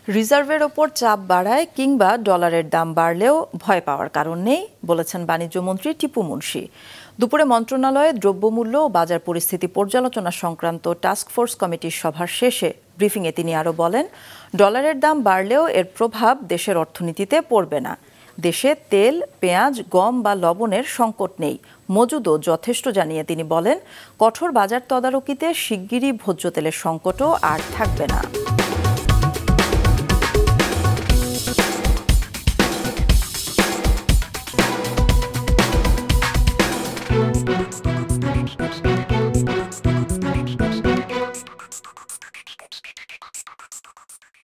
রিজার্ভের ওপর চাপ বাড়ায় কিংবা ডলারের দাম বাড়লেও ভয় পাওয়ার কারণ নেই বলেছেন বাণিজ্যমন্ত্রী টিপু মুনশি। দুপুরে মন্ত্রণালয়ে দ্রব্যমূল্য ও বাজার পরিস্থিতি পর্যালোচনা সংক্রান্ত টাস্কফোর্স কমিটির সভার শেষে ব্রিফিংয়ে তিনি আরও বলেন, ডলারের দাম বাড়লেও এর প্রভাব দেশের অর্থনীতিতে পড়বে না। দেশে তেল, পেঁয়াজ, গম বা লবণের সংকট নেই, মজুদও যথেষ্ট জানিয়ে তিনি বলেন, কঠোর বাজার তদারকিতে শিগগিরই ভোজ্য তেলের সংকটও আর থাকবে না।